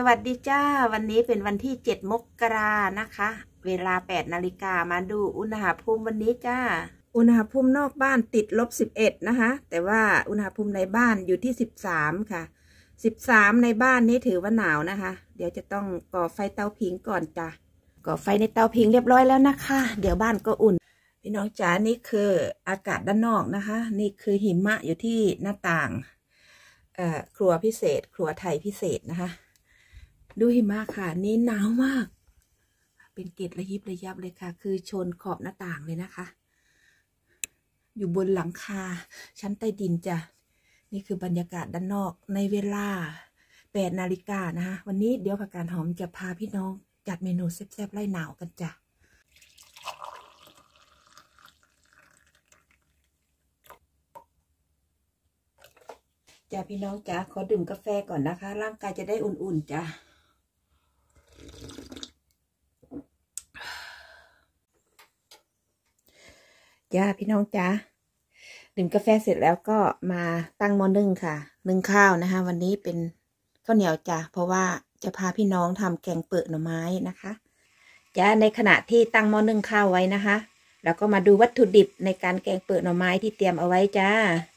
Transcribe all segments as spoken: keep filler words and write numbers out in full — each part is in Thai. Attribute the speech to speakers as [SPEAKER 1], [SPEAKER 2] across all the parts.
[SPEAKER 1] วัสดีจ้าวันนี้เป็นวันที่เจ็ดมกรานะคะเวลาแปดนาฬิกามาดูอุณหภูมิวันนี้จ้าอุณหภูมินอกบ้านติดลบสิบเอ็ดนะคะแต่ว่าอุณหภูมิในบ้านอยู่ที่สิบสามค่ะสิบสามในบ้านนี้ถือว่าหนาวนะคะเดี๋ยวจะต้องก่อไฟเตาผิงก่อนจ้ะก่อไฟในเตาผิงเรียบร้อยแล้วนะคะเดี๋ยวบ้านก็อุ่นพี่น้องจ๋านี่คืออากาศด้านนอกนะคะนี่คือหิมะอยู่ที่หน้าต่างเอ่อครัวพิเศษครัวไทยพิเศษนะคะดูหิมะค่ะนี่หนาวมากเป็นเกล็ดระยิบระยับเลยค่ะคือชนขอบหน้าต่างเลยนะคะอยู่บนหลังคาชั้นใต้ดินจ้ะนี่คือบรรยากาศด้านนอกในเวลาแปดนาฬิกานะคะวันนี้เดี๋ยวผักกาดหอมจะพาพี่น้องจัดเมนูแซ่บๆไล่หนาวกันจ้ะจ้ะพี่น้องจ้ะขอดื่มกาแฟก่อนนะคะร่างกายจะได้อุ่นๆจ้ะจ้าพี่น้องจ้าดื่มกาแฟเสร็จแล้วก็มาตั้งหม้อนึ่งค่ะนึ่งข้าวนะคะวันนี้เป็นข้าวเหนียวจ้าเพราะว่าจะพาพี่น้องทำแกงเปิดหน่อไม้นะคะจ้าในขณะที่ตั้งหม้อนึ่งข้าวไว้นะคะแล้วก็มาดูวัตถุดิบในการแกงเปิดหน่อไม้ที่เตรียมเอาไว้จ้า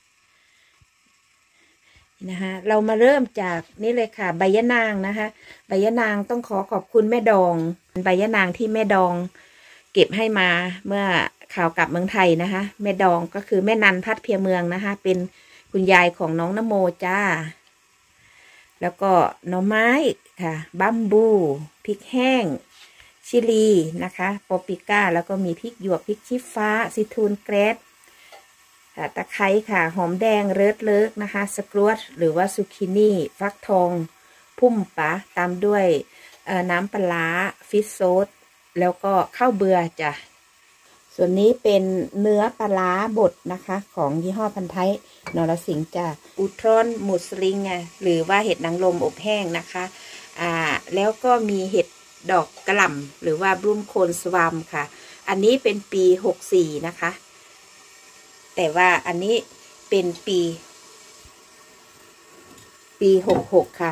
[SPEAKER 1] นะคะเรามาเริ่มจากนี่เลยค่ะใบยะนางนะคะใบยะนางต้องขอขอบคุณแม่ดองใบยะนางที่แม่ดองเก็บให้มาเมื่อข่าวกลับเมืองไทยนะคะแม่ดองก็คือแม่นันพัดเพียเมืองนะคะเป็นคุณยายของน้องนโมจ้าแล้วก็หน่อไม้ค่ะบัมบูพริกแห้งชิลีนะคะปอปริก้าแล้วก็มีพริกหยวกพริกชี้ฟ้าซิทูนเกรดตะไคร้ค่ะหอมแดงเลิศเลิกนะคะสกรวตหรือว่าซูกินี่ฟักทองพุ่มปะตามด้วยน้ำปลาฟิชโซสแล้วก็ข้าวเบื่อจ้ะส่วนนี้เป็นเนื้อปลาบดนะคะของยี่ห้อพันท้ายนรสิงห์จ้ะอุทรอนมุสลิงไงหรือว่าเห็ดนางรมอบแห้งนะคะอ่าแล้วก็มีเห็ดดอกกระหล่ำหรือว่าบลูมโคนสวามค่ะอันนี้เป็นปีหกสี่นะคะแต่ว่าอันนี้เป็นปีปีหกหกค่ะ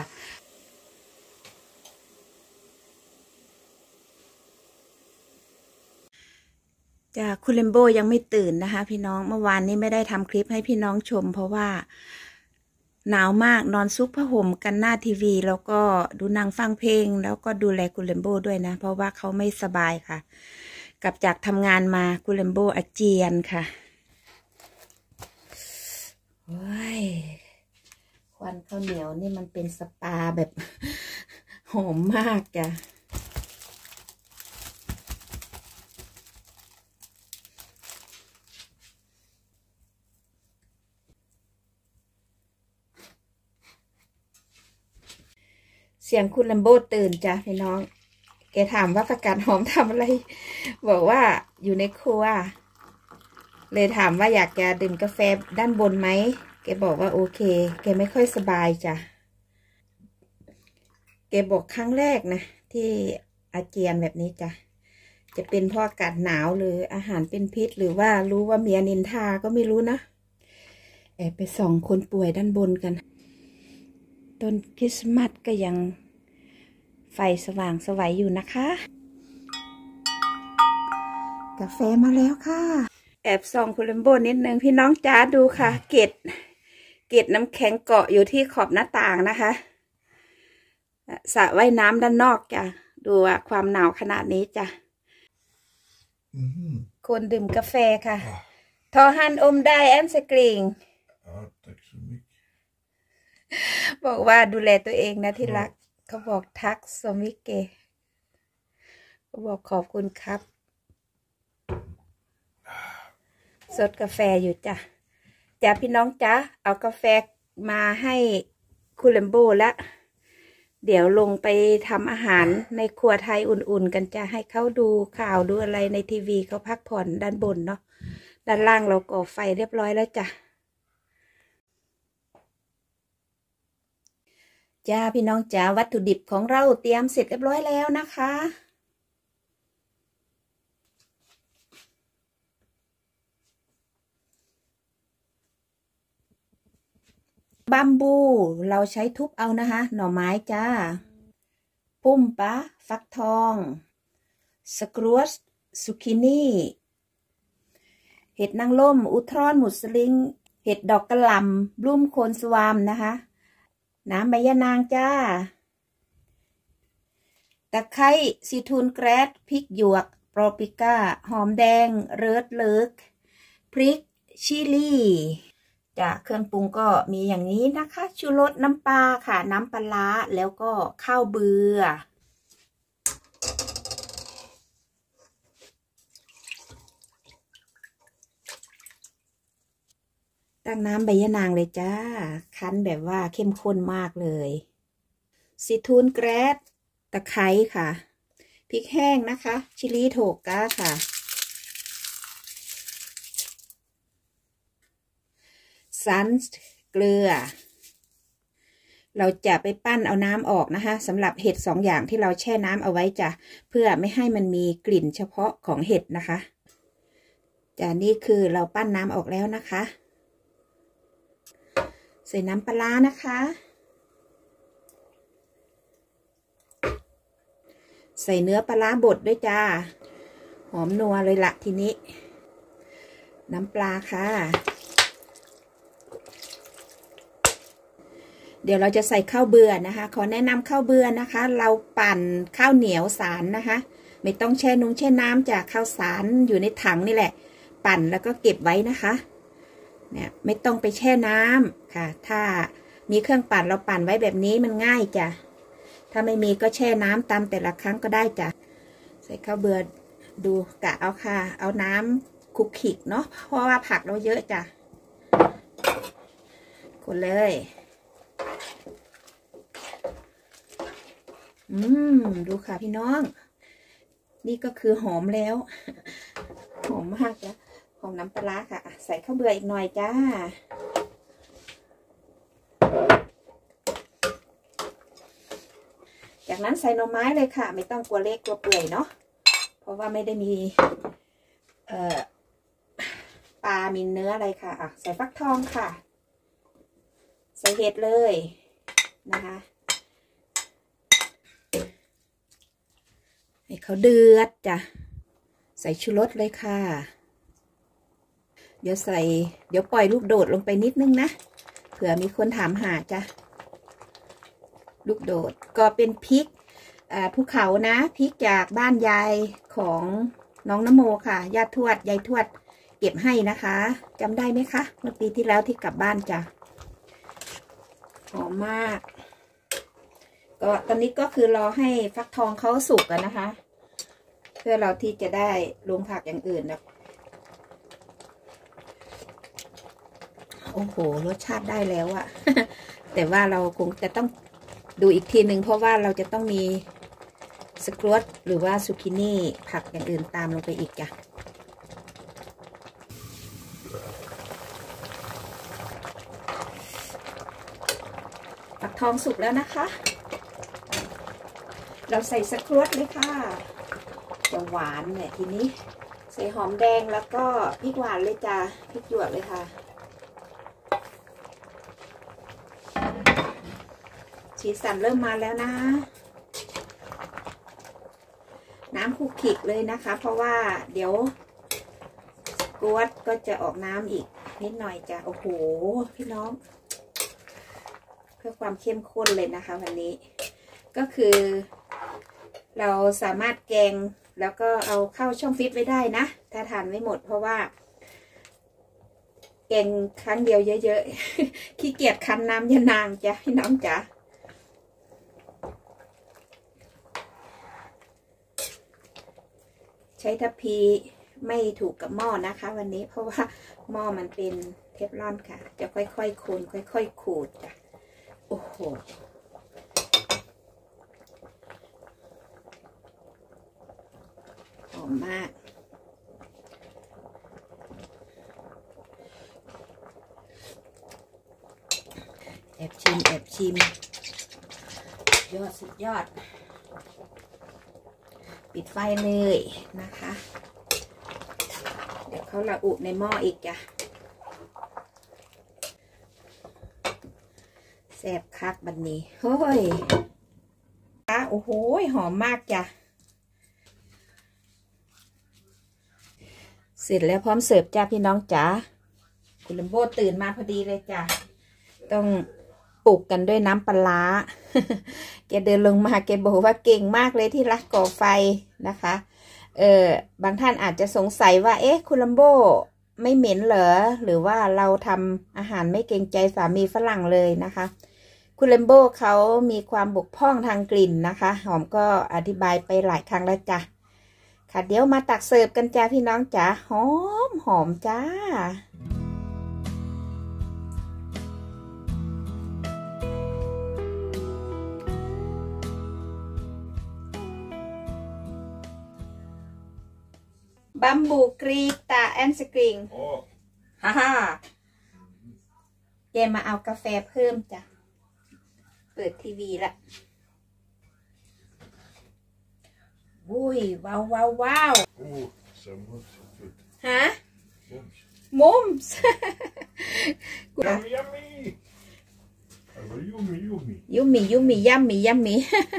[SPEAKER 1] จ้าคุณเลมโบยังไม่ตื่นนะคะพี่น้องเมื่อวานนี้ไม่ได้ทำคลิปให้พี่น้องชมเพราะว่าหนาวมากนอนซุกผ้าห่มกันหน้าทีวีแล้วก็ดูหนังฟังเพลงแล้วก็ดูแลคุณเลมโบด้วยนะเพราะว่าเขาไม่สบายค่ะกลับจากทำงานมาคุณเลมโบอาเจียนค่ะโอ้ยควันข้าวเหนียวนี่มันเป็นสปาแบบหอมมากจ้ะเสียงคุณลัมโบตื่นจ้ะพี่น้องแกถามว่าผักกาดหอมทำอะไรบอกว่าอยู่ในครัวเลยถามว่าอยากจะดื่มกาแฟด้านบนไหมแกบอกว่าโอเคแกไม่ค่อยสบายจ้ะแกบอกครั้งแรกนะที่อาเจียนแบบนี้จ้ะจะเป็นเพราะอากาศหนาวหรืออาหารเป็นพิษหรือว่ารู้ว่าเมียนินทาก็ไม่รู้นะแอบไปส่องคนป่วยด้านบนกันต้นคริสต์มาสก็ยังไฟสว่างสวัยอยู่นะคะกาแฟมาแล้วค่ะแอบส่องคุณเลมโบนิดนึงพี่น้องจ้าดูค่ะเกล็ดเกล็ดน้ำแข็งเกาะอยู่ที่ขอบหน้าต่างนะคะสระว่ายน้ำด้านนอกจ้ะดูว่าความหนาวขนาดนี้จ้ะคนดื่มกาแฟค่ะทอฮันอมได้แอมสกริงบอกว่าดูแลตัวเองนะที่รักเขาบอกทักสมิเกเขาบอกขอบคุณครับสดกาแฟอยู่จ้ะจ้ะพี่น้องจ้ะเอากาแฟมาให้คุณเลมโบแล้วเดี๋ยวลงไปทำอาหารในครัวไทยอุ่นๆกันจะให้เขาดูข่าวดูอะไรในทีวีเขาพักผ่อนด้านบนเนาะด้านล่างเราก่อไฟเรียบร้อยแล้วจ้ะจ้าพี่น้องจ้าวัตถุดิบของเราเตรียมเสร็จเรียบร้อยแล้วนะคะบัมบูเราใช้ทุบเอานะคะหน่อไม้จ้าปุ้มปะฟักทองสกรวสซุกินี่เห็ดนางร่มอุทรอนมุสลิงเห็ดดอกกระหล่ำบลูมโคนสวามนะคะน้ำใบยะนางจ้าตะไคร้ซีทูนแกรดพริกหยวกปอปริก้าหอมแดงเริดเลิกพริกชิลี่จากเครื่องปรุงก็มีอย่างนี้นะคะชูรสน้ำปลาค่ะน้ำปลาแล้วก็ข้าวเบื่อตั้งน้ำใบยะนางเลยจ้าคั้นแบบว่าเข้มข้นมากเลยซีทูนแกรดตะไคร้ค่ะพริกแห้งนะคะชิลี่โถก้าค่ะซันเกลือเราจะไปปั้นเอาน้ำออกนะคะสำหรับเห็ดสองอย่างที่เราแช่น้ำเอาไว้จ้ะเพื่อไม่ให้มันมีกลิ่นเฉพาะของเห็ดนะคะจ้ะนี่คือเราปั้นน้ำออกแล้วนะคะใส่น้ำปลานะคะใส่เนื้อปลาบดด้วยจ้าหอมนัวเลยละทีนี้น้ำปลาค่ะเดี๋ยวเราจะใส่ข้าวเบื่อนะคะขอแนะนำข้าวเบื่อนะคะเราปั่นข้าวเหนียวสารนะคะไม่ต้องแช่นุ่งแช่น้ำจากข้าวสารอยู่ในถังนี่แหละปั่นแล้วก็เก็บไว้นะคะเนี่ยไม่ต้องไปแช่น้ำค่ะถ้ามีเครื่องปั่นเราปั่นไว้แบบนี้มันง่ายจ้ะถ้าไม่มีก็แช่น้ำตามแต่ละครั้งก็ได้จ้ะใส่ข้าวเบื่อดูกะเอาค่ะเอาน้ำคลุกคลิกเนาะเพราะว่าผักเราเยอะจ้ะคนเลยอืมดูค่ะพี่น้องนี่ก็คือหอมแล้วหอมมากจ้ะหอมน้ำปลาค่ะใส่ข้าวเบื่ออีกหน่อยจ้าจากนั้นใส่หน่อไม้เลยค่ะไม่ต้องกลัวเล็กกลัวเปื่อยเนาะเพราะว่าไม่ได้มีเอ่อปลามีเนื้ออะไรค่ะอ่ะใส่ฟักทองค่ะใส่เห็ดเลยนะคะให้เขาเดือดจ้ะใส่ชูรสเลยค่ะเดี๋ยวใส่เดี๋ยวปล่อยลูกโดดลงไปนิดนึงนะเผื่อมีคนถามหาจ้ะลูกโดดก็เป็นพริกอ่าภูเขานะพริกจากบ้านยายของน้องนโมค่ะญาติทวดยายทวดเก็บให้นะคะจำได้ไหมคะเมื่อปีที่แล้วที่กลับบ้านจ้ะหอมมากก็ตอนนี้ก็คือรอให้ฟักทองเขาสุกกันนะคะเพื่อเราที่จะได้ลงผักอย่างอื่นนะโอ้โหรสชาติได้แล้วอะ แต่ว่าเราคงจะต้องดูอีกทีหนึ่งเพราะว่าเราจะต้องมีสครวตหรือว่าซูกินี่ผักอย่างอื่นตามลงไปอีกจ้ะผักทองสุกแล้วนะคะเราใส่สครวตเลยค่ะจะหวานเนี่ยทีนี้ใส่หอมแดงแล้วก็พริกหวานเลยจ้ะพริกหยวกเลยค่ะสีสันเริ่มมาแล้วนะน้ำคลุกคลิกเลยนะคะเพราะว่าเดี๋ยวกวดก็จะออกน้ำอีกนิดหน่อยจ้ะโอ้โหพี่น้องเพื่อความเข้มข้นเลยนะคะวันนี้ก็คือเราสามารถแกงแล้วก็เอาเข้าช่องฟิตไว้ได้นะถ้าทานไม่หมดเพราะว่าแกงครั้งเดียวเยอะๆขี้เกียจคั้นน้ำยะนางจ้ะพี่น้องจ๋าใช้ทัพพีไม่ถูกกับหม้อนะคะวันนี้เพราะว่าหม้อมันเป็นเทฟลอนค่ะจะค่อยๆคนค่อยๆขูดจ้ะโอ้โหหอมมากแอบชิมแอบชิมยอดสุดยอดปิดไฟเลยนะคะเดี๋ยวเขาละอุในหม้ออีกจ้ะแซ่บคักบันนี้เฮ้ยโอ้อ้โหหอมมากจ้ะเสร็จแล้วพร้อมเสิร์ฟจ้าพี่น้องจ๋าคุณลัมโบ้ตื่นมาพอดีเลยจ้ะต้องปลุกกันด้วยน้ำปลา แกเดินลงมาแกบอกว่าเก่งมากเลยที่รักก่อไฟนะคะเออบางท่านอาจจะสงสัยว่าเอ๊ะคุณลัมโบ้ไม่เหม็นเหรอหรือว่าเราทำอาหารไม่เกรงใจสามีฝรั่งเลยนะคะคุณลัมโบ้เขามีความบกพร่องทางกลิ่นนะคะหอมก็อธิบายไปหลายครั้งแล้วจ้ะค่ะเดี๋ยวมาตักเสิร์ฟกันจ้าพี่น้องจ๋าหอมหอมจ้าบัมบูกรีตาแอนสกริงฮ่าฮ่าแกมาเอากาแฟเพิ่มจ้ะเปิดทีวีละวุ้ยว้าวว้าวว้าวฮะมุมส์
[SPEAKER 2] Yummy, yummy. Oh, yummy, yummy.
[SPEAKER 1] ยุมมี่ยุมมี่ยัมมี่ยัมมี่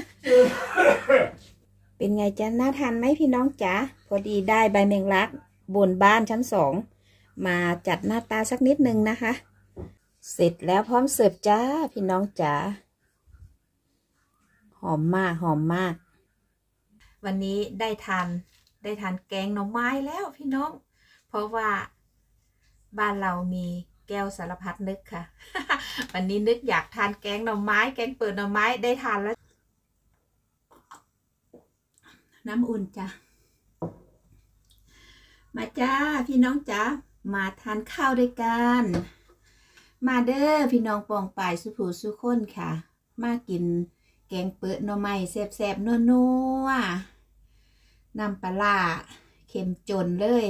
[SPEAKER 1] เป็นไงจ๊ะน่าทานไหมพี่น้องจ๋าพอดีได้ใบแมงลักบนบ้านชั้นสองมาจัดหน้าตาสักนิดนึงนะคะเสร็จแล้วพร้อมเสิร์ฟจ้าพี่น้องจ๋าหอมมากหอมมากวันนี้ได้ทานได้ทานแกงหน่อไม้แล้วพี่น้องเพราะว่าบ้านเรามีแก้วสารพัดนึกค่ะ วันนี้นึกอยากทานแกงหน่อไม้แกงเปิดหน่อไม้ได้ทานแล้วน้ำอุ่นจ้ะมาจ้าพี่น้องจ้ามาทานข้าวด้วยกันมาเด้อพี่น้องปองป่ายสุผูสุคนค่ะมากินแกงเปิดหน่อไม้แซ่บๆนัวๆน้ำปลาเค็มจนเลย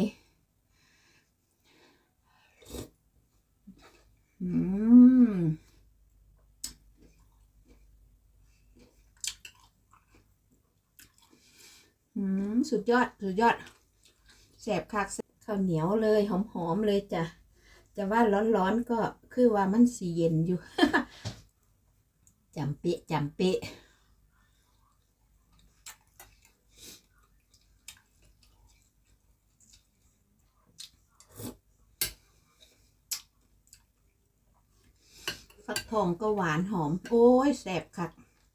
[SPEAKER 1] อืมอืมสุดยอดสุดยอดแซ่บคักข้าวเหนียวเลยหอมๆเลยจ้ะจะว่าร้อนๆก็คือว่ามันสีเย็นอยู่ จำเป๊ะจำเป๊ะฟักทองก็หวานหอมโอ้ยแซ่บคัก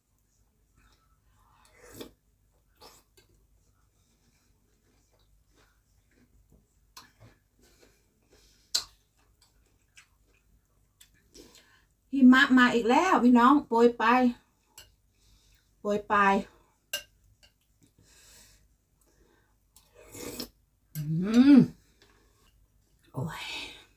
[SPEAKER 1] หิมะมาอีกแล้วพี่น้องโปรยไปโปรยไปอืมโอ้ย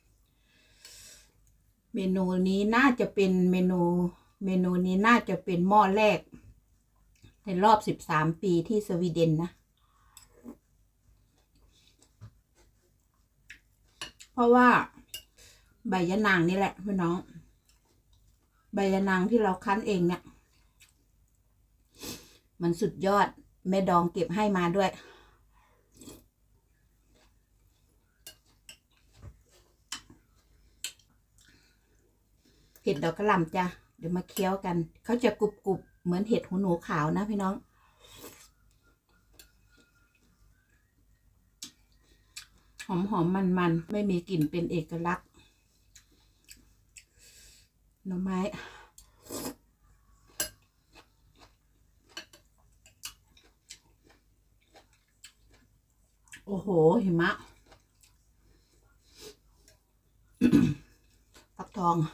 [SPEAKER 1] เมนูนี้น่าจะเป็นเมนูเมนูนี้น่าจะเป็นหม้อแรกในรอบสิบสามปีที่สวีเดนนะเพราะว่าใบยะนางนี่แหละพี่น้องใบยะนางที่เราคั้นเองเนี่ยมันสุดยอดแม่ดองเก็บให้มาด้วยเห็ดดอกกระหล่ำจ้ะเดี๋ยวมาเคี้ยวกันเขาจะกรุบกรุบเหมือนเห็ดหูหนูขาวนะพี่น้องหอมหอมมันมันไม่มีกลิ่นเป็นเอกลักษณ์หน่อไม้โอ้โหหิมะ ฟักทอง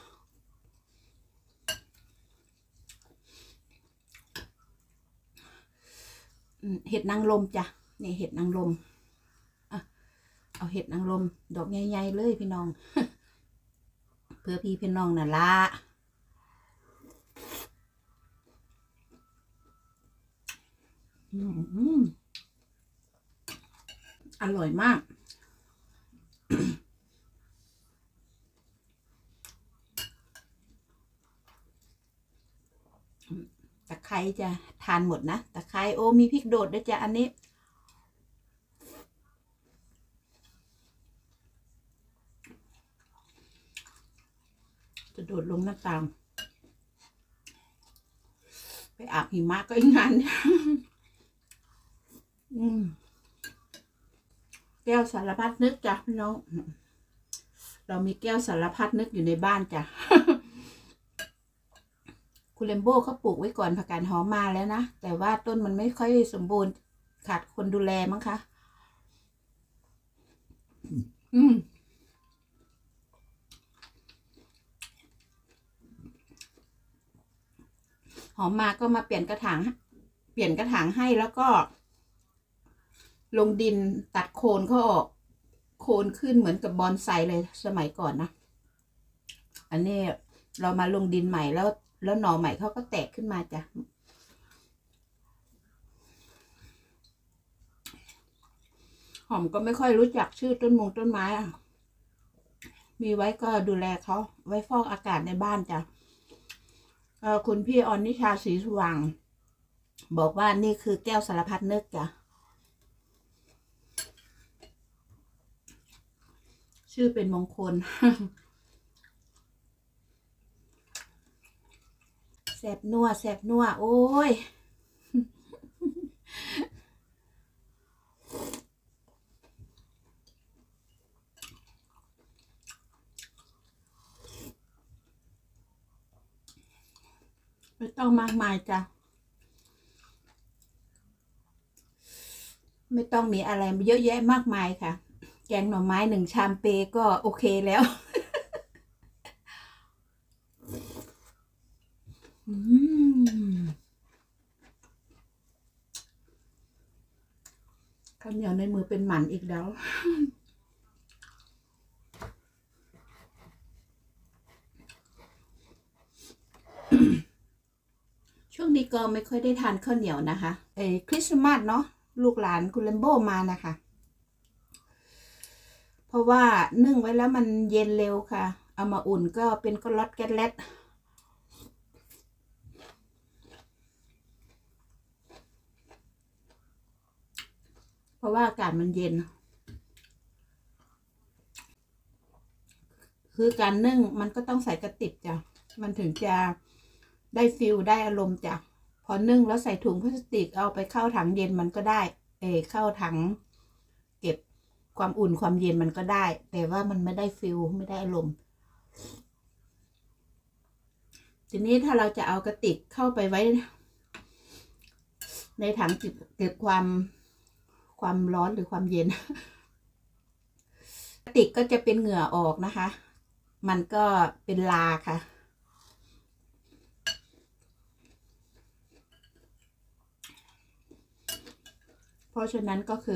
[SPEAKER 1] เห็ดนางรมจ้ะนี่เห็ดนางรมอ่ะเอาเห็ดนางรมดอกใหญ่ๆเลยพี่น้อง เพื่อพี่พี่น้องน่ะละอร่อยมากตะไคร้จะทานหมดนะตะไคร้โอ้มีพริกโดดด้วยจ้ะอันนี้จะโดดลงหน้าต่างไป
[SPEAKER 3] ไปอาบหิมะก็อีกงานอืมแก้วสารพัดนึกจ้ะพี่น้องเรามีแก้วสารพัดนึกอยู่ในบ้านจ้ะ คุณเลมโบ้เขาปลูกไว้ก่อนผักกาดหอมมาแล้วนะแต่ว่าต้นมันไม่ค่อยสมบูรณ์ขาดคนดูแลมั้งคะอืมหอมมาก็มาเปลี่ยนกระถางเปลี่ยนกระถางให้แล้วก็ ลงดินตัดโคนเขาออกโคนขึ้นเหมือนกับบอนไซเลยสมัยก่อนนะอันนี้เรามาลงดินใหม่แล้วแล้วหน่อใหม่เขาก็แตกขึ้นมาจ้ะหอมก็ไม่ค่อยรู้จักชื่อต้นมงต้นไม้อะมีไว้ก็ดูแลเขาไว้ฟอกอากาศในบ้านจ้ะเออคุณพี่ออนนิชาศรีสว่างบอกว่านี่คือแก้วสารพัดนึกจ้ะชื่อเป็นมงคล แสบนัวแสบนัวโอ้ย ไม่ต้องมากมายจ้ะไม่ต้องมีอะไรเยอะแยะมากมายค่ะแกงหน่อไม้หนึ่งชามเปก็โอเคแล้วข้าวเหนียวในมือเป็นหมันอีกแล้วช่วงนี้ก็ไม่ค่อยได้ทานข้าวเหนียวนะคะเอ้คริสต์มาสเนาะลูกหลานคุณเลมโบมานะคะเพราะว่านึ่งไว้แล้วมันเย็นเร็วค่ะเอามาอุ่นก็เป็นก็ล็อตแก๊สเล็ดเพราะว่าอากาศมันเย็นคือการนึ่งมันก็ต้องใส่กระติบจ้ะมันถึงจะได้ฟิลได้อารมณ์จ้ะพอนึ่งแล้วใส่ถุงพลาสติกเอาไปเข้าถังเย็นมันก็ได้เออเข้าถังเก็บความอุ่นความเย็นมันก็ได้แต่ว่ามันไม่ได้ฟิลไม่ได้อารมณ์ทีนี้ถ้าเราจะเอากระติกเข้าไปไว้ในถังเก็บความความร้อนหรือความเย็นกระติกก็จะเป็นเหงื่อออกนะคะมันก็เป็นลาค่ะเพราะฉะนั้นก็คื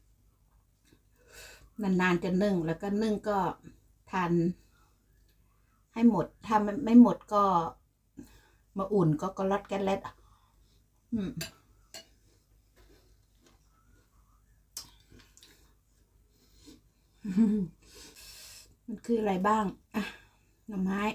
[SPEAKER 3] อนานๆจะนึ่งแล้วก็นึ่งก็ทานให้หมดถ้าไม่หมดก็มาอุ่นก็ก็ลดแก๊สเล็ดอืมมันคืออะไรบ้างอ่ะหน่อไม้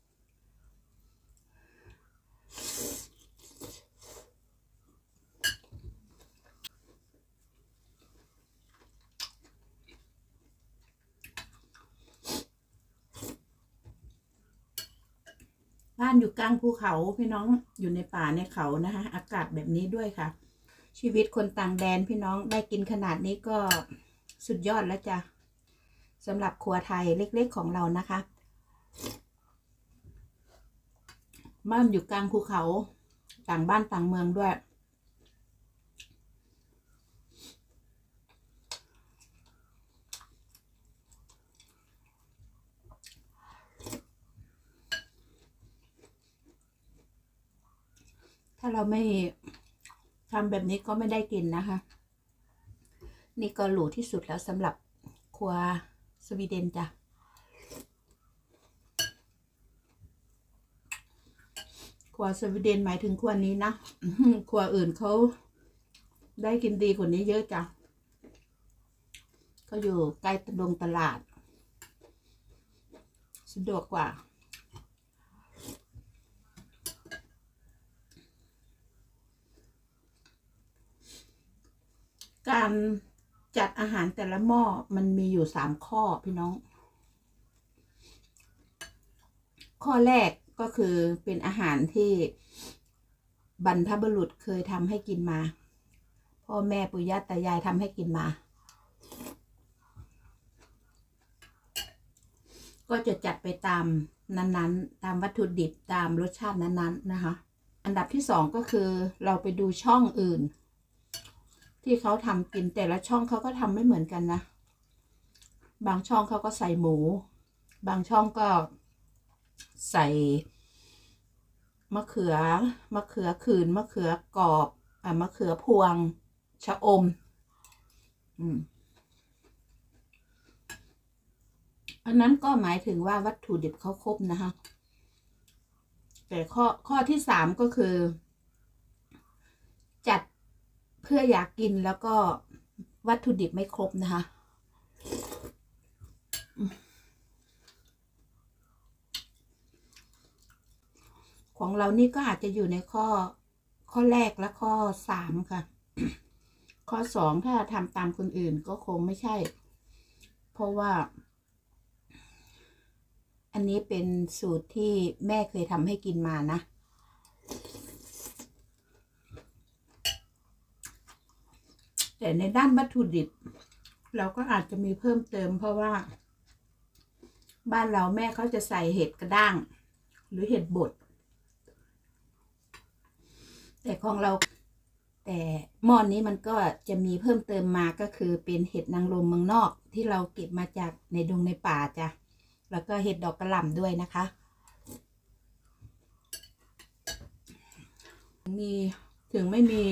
[SPEAKER 3] บ้านอยู่กลางภูเขาพี่น้องอยู่ในป่าในเขานะคะอากาศแบบนี้ด้วยค่ะชีวิตคนต่างแดนพี่น้องได้กินขนาดนี้ก็สุดยอดแล้วจ้ะสำหรับครัวไทยเล็กๆของเรานะคะบ้านอยู่กลางภูเขาต่างบ้านต่างเมืองด้วยถ้าเราไม่ทำแบบนี้ก็ไม่ได้กินนะคะนี่ก็หรูที่สุดแล้วสำหรับครัวสวีเดนจ้ะครัวสวีเดนหมายถึงครัวนี้นะครัวอื่นเขาได้กินดีกว่านี้เยอะจ้ะเขาอยู่ใกล้ตรงตลาดสะดวกกว่าการจัดอาหารแต่ละหม้อมันมีอยู่สามข้อพี่น้องข้อแรกก็คือเป็นอาหารที่บรรพบุรุษเคยทำให้กินมาพ่อแม่ปู่ย่าตายายทำให้กินมาก็จะจัดไปตามนั้นๆตามวัตถุดิบตามรสชาตินั้นๆนะคะอันดับที่สองก็คือเราไปดูช่องอื่นที่เขาทำกินแต่ละช่องเขาก็ทำไม่เหมือนกันนะบางช่องเขาก็ใส่หมูบางช่องก็ใส่มะเขือมะเขือขื่นมะเขือกรอบอ่ะมะเขือพวงชะอมอืมอันนั้นก็หมายถึงว่าวัตถุดิบเขาครบนะคะแต่ข้อข้อที่สามก็คือจัดเพื่ออยากกินแล้วก็วัตถุดิบไม่ครบนะคะของเรานี่ก็อาจจะอยู่ในข้อข้อแรกและข้อสามค่ะ ข้อสองถ้าทำตามคนอื่นก็คงไม่ใช่เพราะว่าอันนี้เป็นสูตรที่แม่เคยทำให้กินมานะแต่ในด้านวัตถุดิบเราก็อาจจะมีเพิ่มเติมเพราะว่าบ้านเราแม่เขาจะใส่เห็ดกระด้างหรือเห็ดบดแต่ของเราแต่หม้อนนี้มันก็จะมีเพิ่มเติมมาก็คือเป็นเห็ดนางรมเมืองนอกที่เราเก็บมาจากในดงในป่าจ้ะแล้วก็เห็ดดอกกระหล่ำด้วยนะคะมีถึงไม่มี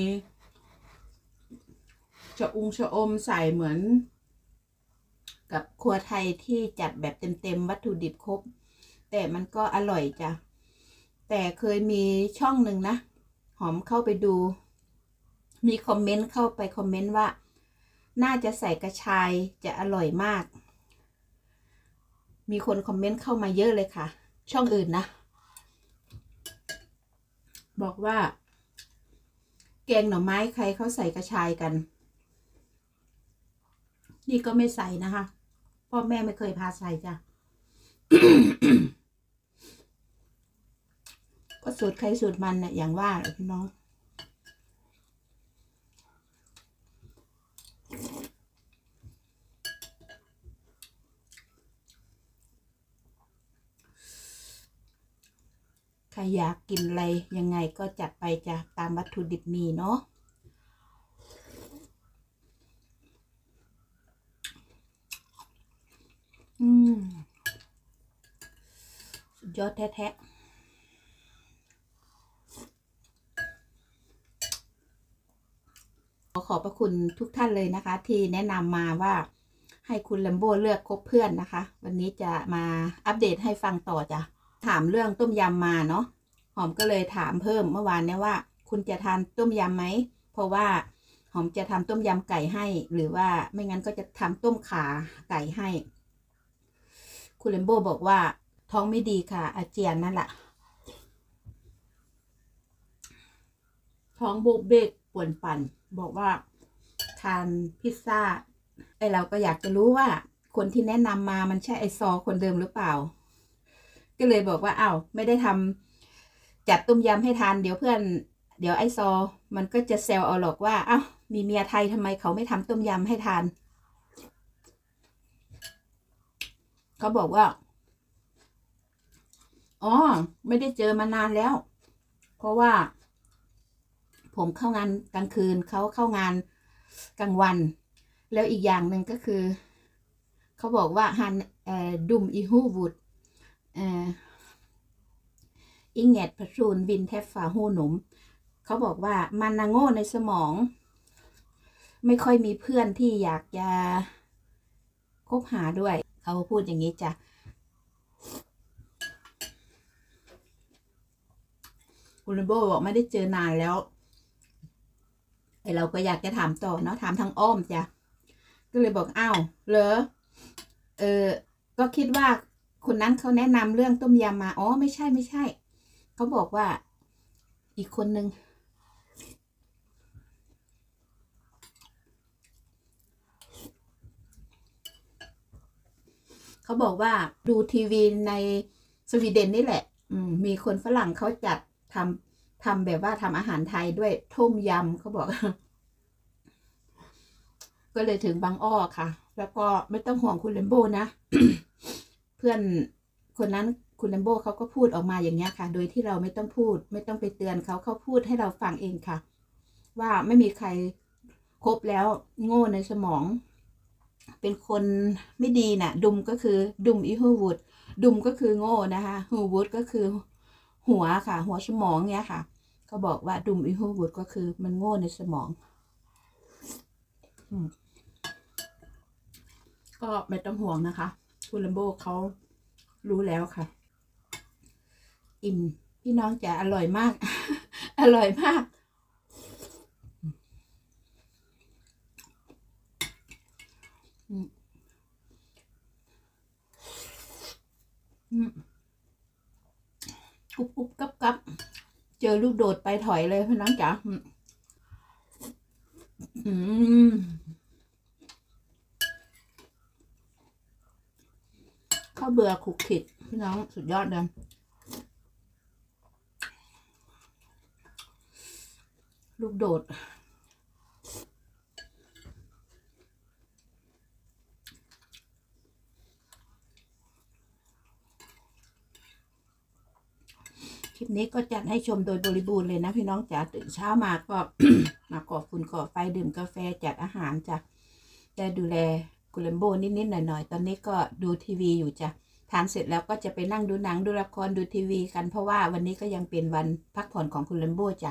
[SPEAKER 3] ชะอุงชะอมใส่เหมือนกับครัวไทยที่จัดแบบเต็มๆวัตถุดิบครบแต่มันก็อร่อยจ้ะแต่เคยมีช่องหนึ่งนะหอมเข้าไปดูมีคอมเมนต์เข้าไปคอมเมนต์ว่าน่าจะใส่กระชายจะอร่อยมากมีคนคอมเมนต์เข้ามาเยอะเลยค่ะช่องอื่นนะบอกว่าแกงหน่อไม้ใครเขาใส่กระชายกันนี่ก็ไม่ใส่นะคะพ่อแม่ไม่เคยพาใส่จ้ะ ก็สูตรใครสูตรมันนะอย่างว่าแหละพี่น้องใครอยากกินอะไรยังไงก็จัดไปจ้ะตามวัตถุดิบมีเนาะอืมสุดยอดแท้ๆขอขอบพระคุณทุกท่านเลยนะคะที่แนะนำมาว่าให้คุณแลมโบ้เลือกคบเพื่อนนะคะวันนี้จะมาอัปเดตให้ฟังต่อจ้ะถามเรื่องต้มยำมาเนาะหอมก็เลยถามเพิ่มเมื่อวานเนี่ยว่าคุณจะทานต้มยำไหมเพราะว่าหอมจะทำต้มยำไก่ให้หรือว่าไม่งั้นก็จะทำต้มขาไก่ให้คุณแลมโบ้บอกว่าท้องไม่ดีค่ะอาเจียนนั่นแหละท้องโบกเบกปวดปั่นบอกว่าทานพิซซ่าไอเราก็อยากจะรู้ว่าคนที่แนะนำมามันใช่ไอซอคนเดิมหรือเปล่าก็เลยบอกว่าอ้าวไม่ได้ทำจัดต้มยำให้ทานเดี๋ยวเพื่อนเดี๋ยวไอซอมันก็จะแซวเอาหรอกว่าอ้าวมีเมียไทยทำไมเขาไม่ทำต้มยำให้ทานเขาบอกว่าอ๋อไม่ได้เจอมานานแล้วเพราะว่าผมเข้างานกลางคืนเขาเข้างานกลางวันแล้วอีกอย่างหนึ่งก็คือเขาบอกว่าฮันดุมอีฮูวูดอิงเงตพรูนวินเทฟฟาหูหนุ่มเขาบอกว่ามันนาโง่ในสมองไม่ค่อยมีเพื่อนที่อยากจะคบหาด้วยเขาพูดอย่างนี้จ้ะคุณโบบอกไม่ได้เจอนานแล้วไอเราก็อยากจะถามต่อเนาะถามทางอ้อมจ้ะก็เลยบอกอ้าวเหรอเออก็คิดว่าคนนั้นเขาแนะนำเรื่องต้มยำมาอ๋อไม่ใช่ไม่ใช่เขาบอกว่าอีกคนนึงเขาบอกว่าดูทีวีในสวีเดนนี่แหละมีคนฝรั่งเขาจัดทำทำแบบว่าทำอาหารไทยด้วยต้มยำเขาบอก ก็เลยถึงบางอ้อค่ะ แล้วก็ไม่ต้องห่วงคุณเลมโบนะ เพื่อนคนนั้นคุณเลมโบเขาก็พูดออกมาอย่างเงี้ยค่ะ โดยที่เราไม่ต้องพูด ไม่ต้องไปเตือนเขาเขาพูดให้เราฟังเองค่ะ ว่าไม่มีใครครบแล้วโง่ในสมอง เป็นคนไม่ดีน่ะ ดุมก็คือดุมอีฮูวูดดุมก็คือโง่นะคะฮูวูดก็คือหัวค่ะ หัวสมองเนี้ยค่ะเขาบอกว่าดุมอีฮูวูดก็คือมันโง่ในสมองก็ไม่ต้องห่วงนะคะคุณลัมโบเขารู้แล้วค่ะ อิ่มพี่น้องจะอร่อยมาก อร่อยมากกรุบกรุบกับกับเจอลูกโดดไปถอยเลยพี่น้องจ๋าอืมข้าวเบื่อขุกขิดพี่น้องสุดยอดเลยลูกโดดคลิปนี้ก็จัดให้ชมโดยบริบูรณ์เลยนะพี่น้องจ๋าตื่นเช้ามาก็ มาก่อฝุ่นก่อไฟดื่มกาแฟจัดอาหารจ้ะได้ดูแลคุณเลมโบนิดๆหน่อยๆตอนนี้ก็ดูทีวีอยู่จ้ะทานเสร็จแล้วก็จะไปนั่งดูหนังดูละครดูทีวีกันเพราะว่าวันนี้ก็ยังเป็นวันพักผ่อนของคุณเลมโบจ้ะ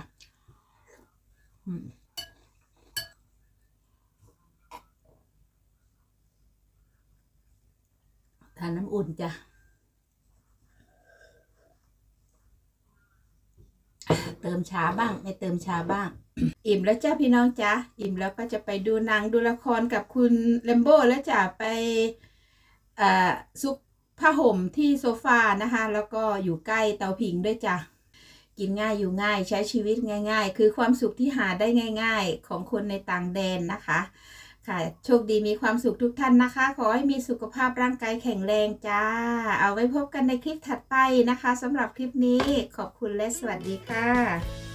[SPEAKER 3] ทานน้ำอุ่นจ้ะเติมชาบ้างไม่เติมชาบ้าง อิ่มแล้วจ้าพี่น้องจ้าอิ่มแล้วก็จะไปดูหนังดูละครกับคุณเลมโบแล้วจ้ะไปซุกผ้าห่มที่โซฟานะคะแล้วก็อยู่ใกล้เตาผิงด้วยจ้ะกินง่ายอยู่ง่ายใช้ชีวิตง่ายๆคือความสุขที่หาได้ง่ายๆของคนในต่างแดนนะคะค่ะโชคดีมีความสุขทุกท่านนะคะขอให้มีสุขภาพร่างกายแข็งแรงจ้าเอาไว้พบกันในคลิปถัดไปนะคะสำหรับคลิปนี้ขอบคุณและสวัสดีค่ะ